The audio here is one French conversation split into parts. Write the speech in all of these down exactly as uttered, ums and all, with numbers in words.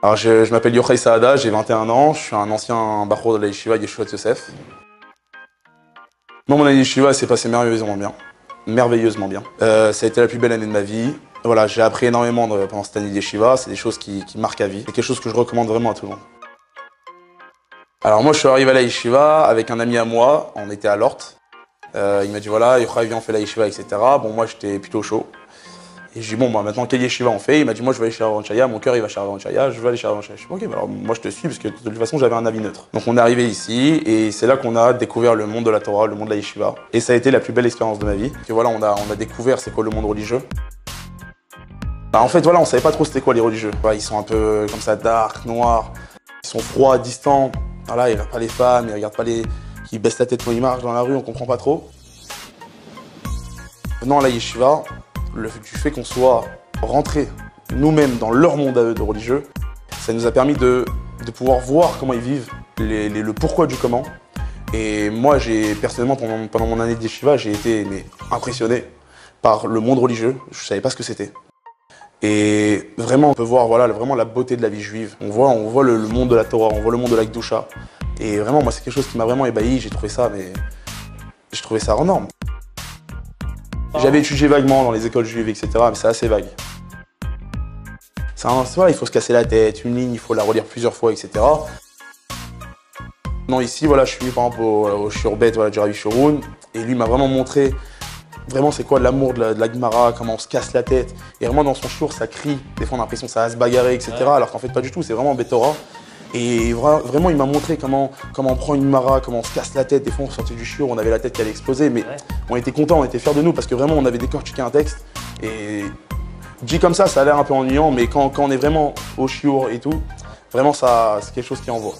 Alors je, je m'appelle Yochai Saada, j'ai vingt et un ans, je suis un ancien bachur de la yeshiva Yeshuat Yosef. Moi, mon année yeshiva s'est passée merveilleusement bien. Merveilleusement bien. Euh, ça a été la plus belle année de ma vie. Voilà, j'ai appris énormément de, pendant cette année de yeshiva, c'est des choses qui, qui marquent à vie. C'est quelque chose que je recommande vraiment à tout le monde. Alors moi, je suis arrivé à la yeshiva avec un ami à moi, on était à Lort. Euh, il m'a dit voilà, Yochai, viens, on fait la yeshiva, et cetera. Bon, moi, j'étais plutôt chaud. Et je dis bon, bah, maintenant, quelle yeshiva on fait? Il m'a dit moi, je vais aller chez Rav Chaya, mon cœur, il va chez Rav Chaya, je vais aller chez Rav Chaya. Je dis ok, bah, alors moi, je te suis, parce que de toute façon, j'avais un avis neutre. Donc, on est arrivé ici, et c'est là qu'on a découvert le monde de la Torah, le monde de la yeshiva. Et ça a été la plus belle expérience de ma vie. Et voilà, on a, on a découvert c'est quoi le monde religieux. Bah, en fait, voilà, on savait pas trop c'était quoi les religieux. Voilà, ils sont un peu comme ça, dark, noirs. Ils sont froids, distants. Voilà, ils regardent pas les femmes, ils regardent pas les... Ils baissent la tête quand ils marchent dans la rue, on comprend pas trop. Venant à la yeshiva, le, du fait qu'on soit rentrés nous-mêmes dans leur monde à eux de religieux, ça nous a permis de, de pouvoir voir comment ils vivent, les, les, le pourquoi du comment. Et moi, j'ai personnellement, pendant, pendant mon année de yeshiva, j'ai été mais, impressionné par le monde religieux. Je savais pas ce que c'était. Et vraiment, on peut voir voilà, vraiment la beauté de la vie juive. On voit, on voit le, le monde de la Torah, on voit le monde de la Kedusha. Et vraiment, moi, c'est quelque chose qui m'a vraiment ébahi. J'ai trouvé ça, mais j'ai trouvé ça hors norme. J'avais étudié vaguement dans les écoles juives, et cetera, mais c'est assez vague. C'est un, voilà, il faut se casser la tête, une ligne, il faut la relire plusieurs fois, et cetera. Non, ici, voilà, je suis par exemple au, au Shiurbet voilà, du Rav Shurun, et lui m'a vraiment montré vraiment c'est quoi l'amour de la, de la Gemara, comment on se casse la tête. Et vraiment dans son shiur, ça crie, des fois on a l'impression que ça va se bagarrer, et cetera. Ouais. Alors qu'en fait pas du tout, c'est vraiment Betorah. Et vra vraiment il m'a montré comment, comment on prend une Gemara, comment on se casse la tête. Des fois on sortait du shiur, on avait la tête qui allait exploser, mais ouais. On était contents, on était fiers de nous parce que vraiment on avait décortiqué un texte. Et dit comme ça, ça a l'air un peu ennuyant, mais quand, quand on est vraiment au shiur et tout, vraiment ça c'est quelque chose qui envoie.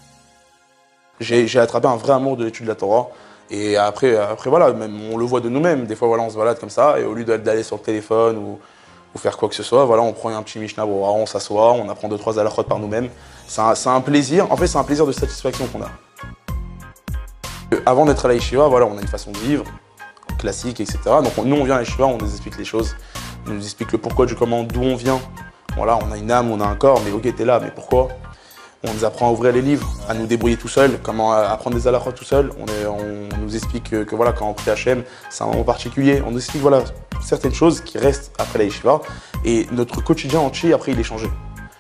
J'ai attrapé un vrai amour de l'étude de la Torah. Et après, après voilà, même on le voit de nous-mêmes. Des fois, voilà, on se balade comme ça, et au lieu d'aller sur le téléphone ou, ou faire quoi que ce soit, voilà, on prend un petit Mishnah Berurah, on s'assoit, on apprend deux, trois halachot par nous-mêmes. C'est un, un plaisir, en fait, c'est un plaisir de satisfaction qu'on a. Avant d'être à la yeshiva, voilà, on a une façon de vivre, classique, et cetera. Donc nous, on vient à la yeshiva, on nous explique les choses, on nous explique le pourquoi du comment, d'où on vient. Voilà, on a une âme, on a un corps, mais ok, t'es là, mais pourquoi? On nous apprend à ouvrir les livres, à nous débrouiller tout seul, comment apprendre des halachot tout seul. On, est, on nous explique que, que voilà, quand on prie Hachem, c'est un moment particulier. On nous explique voilà, certaines choses qui restent après la yeshiva. Et notre quotidien entier, après, il est changé.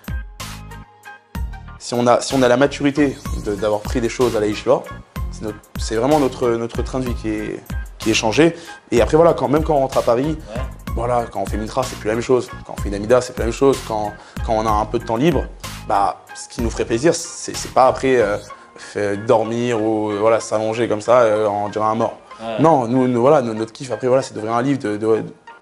Si on a, si on a la maturité d'avoir pris des choses à la yeshiva, c'est vraiment notre, notre train de vie qui est, qui est changé. Et après, voilà, quand, même quand on rentre à Paris, ouais. Voilà, quand on fait Mitra, c'est plus la même chose. Quand on fait une Amida, c'est plus la même chose. Quand, quand on a un peu de temps libre, bah, ce qui nous ferait plaisir, c'est pas après euh, dormir ou euh, voilà, s'allonger comme ça, euh, on dirait un mort. Ouais. Non, nous, nous, voilà, notre kiff après, voilà, c'est d'ouvrir un livre de, de,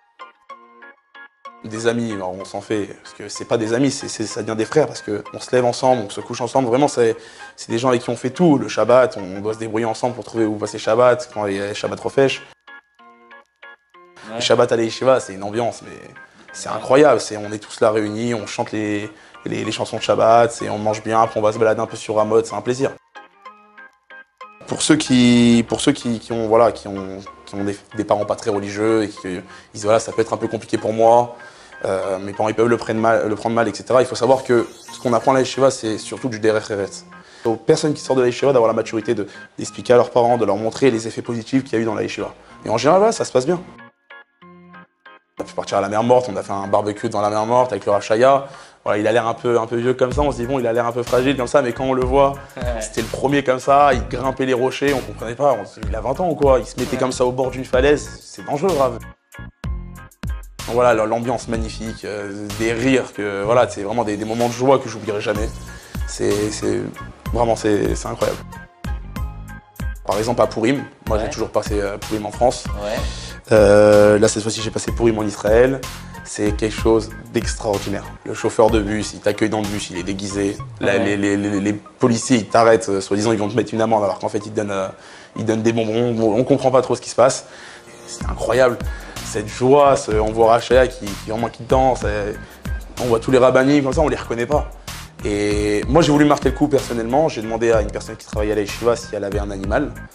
de, des amis. Alors, on s'en fait, parce que c'est pas des amis, c'est ça devient des frères, parce qu'on se lève ensemble, on se couche ensemble. Vraiment, c'est des gens avec qui on fait tout. Le Shabbat, on doit se débrouiller ensemble pour trouver où passer Shabbat, quand il y a Shabbat Rofesh. Ouais. Le Shabbat à la yeshiva, c'est une ambiance, mais c'est incroyable. Est, on est tous là réunis, on chante les, les, les chansons de Shabbat, on mange bien, après on va se balader un peu sur Ramot, c'est un plaisir. Pour ceux qui, pour ceux qui, qui ont, voilà, qui ont, qui ont des, des parents pas très religieux et qui disent voilà, ça peut être un peu compliqué pour moi, euh, mes parents ils peuvent le prendre mal, le prendre mal, et cetera. Il faut savoir que ce qu'on apprend à la yeshiva, c'est surtout du derech eretz. Aux personnes qui sortent de la yeshiva d'avoir la maturité d'expliquer de, à leurs parents, de leur montrer les effets positifs qu'il y a eu dans la yeshiva. Et en général, là, ça se passe bien. On a pu partir à la mer morte, on a fait un barbecue dans la mer morte avec le Rav Chaya. Voilà, il a l'air un peu, un peu vieux comme ça, on se dit bon, il a l'air un peu fragile comme ça, mais quand on le voit, ouais. C'était le premier comme ça, il grimpait les rochers, on comprenait pas, on se dit, il a vingt ans ou quoi, il se mettait ouais. Comme ça au bord d'une falaise, c'est dangereux, grave. Donc voilà, l'ambiance magnifique, euh, des rires, que voilà, c'est vraiment des, des moments de joie que j'oublierai jamais. C'est vraiment, c'est incroyable. Par exemple à Purim, moi ouais. J'ai toujours passé euh, Purim en France. Ouais. Euh, là cette fois-ci j'ai passé Purim en Israël. C'est quelque chose d'extraordinaire. Le chauffeur de bus, il t'accueille dans le bus, il est déguisé. Là, ouais. les, les, les, les policiers, ils t'arrêtent, euh, soi-disant ils vont te mettre une amende alors qu'en fait ils te donnent, euh, ils donnent des bonbons. Bon, on comprend pas trop ce qui se passe. C'est incroyable. Cette joie, ce, on voit Rachaya qui, qui vraiment qui danse. Et on voit tous les rabbinim comme ça, on les reconnaît pas. Et moi j'ai voulu marquer le coup personnellement. J'ai demandé à une personne qui travaillait à la yeshiva si elle avait un animal.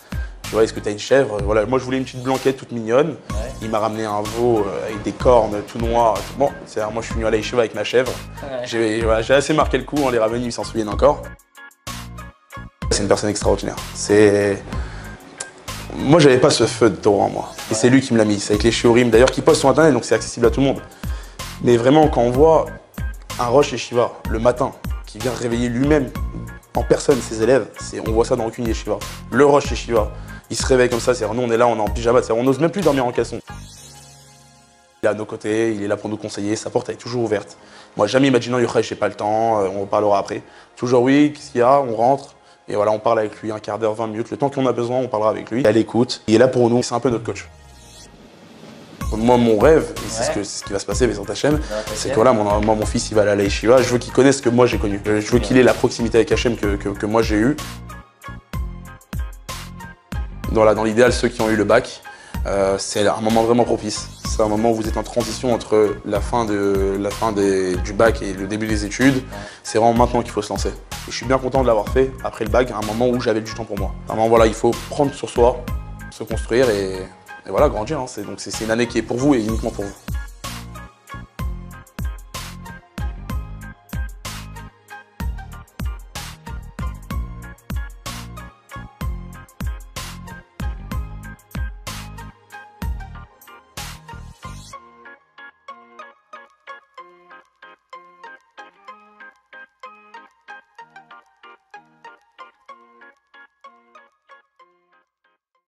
Tu vois, est-ce que tu as une chèvre? Voilà, moi je voulais une petite blanquette toute mignonne. Ouais. Il m'a ramené un veau euh, avec des cornes tout noir. Tout... Bon, moi je suis venu à la yeshiva avec ma chèvre. Ouais. J'ai voilà, assez marqué le coup, on les ramenés, ils s'en souviennent encore. C'est une personne extraordinaire. C'est... Moi j'avais pas ce feu de Torah en moi. Et ouais. C'est lui qui me l'a mis. C'est avec les shiurim d'ailleurs qui postent sur internet, donc c'est accessible à tout le monde. Mais vraiment, quand on voit un Rosh Yeshiva le matin qui vient réveiller lui-même en personne ses élèves, on voit ça dans aucune yeshiva. Le Rosh Yeshiva, il se réveille comme ça, c'est nous on est là, on est en pyjama, on n'ose même plus dormir en caleçon. Il est à nos côtés, il est là pour nous conseiller, sa porte elle est toujours ouverte. Moi jamais il m'a dit non Yochai, j'ai pas le temps, on reparlera après. Toujours oui, qu'est-ce qu'il y a, on rentre, et voilà, on parle avec lui un quart d'heure, vingt minutes, le temps qu'on a besoin, on parlera avec lui. Il écoute, il est là pour nous, c'est un peu notre coach. Moi, mon rêve, et c'est ouais. ce, ce qui va se passer avec ta chaîne, c'est que voilà, mon, moi, mon fils, il va aller à la yeshiva. Je veux qu'il connaisse ce que moi j'ai connu. Je veux qu'il ait la proximité avec Hachem que, que, que moi j'ai eue. Dans, dans l'idéal, ceux qui ont eu le bac, euh, c'est un moment vraiment propice. C'est un moment où vous êtes en transition entre la fin, de, la fin des, du bac et le début des études. Ouais. C'est vraiment maintenant qu'il faut se lancer. Et je suis bien content de l'avoir fait après le bac, à un moment où j'avais du temps pour moi. Vraiment, voilà, il faut prendre sur soi, se construire et... Et voilà, grandir, hein. Donc c'est une année qui est pour vous et uniquement pour vous.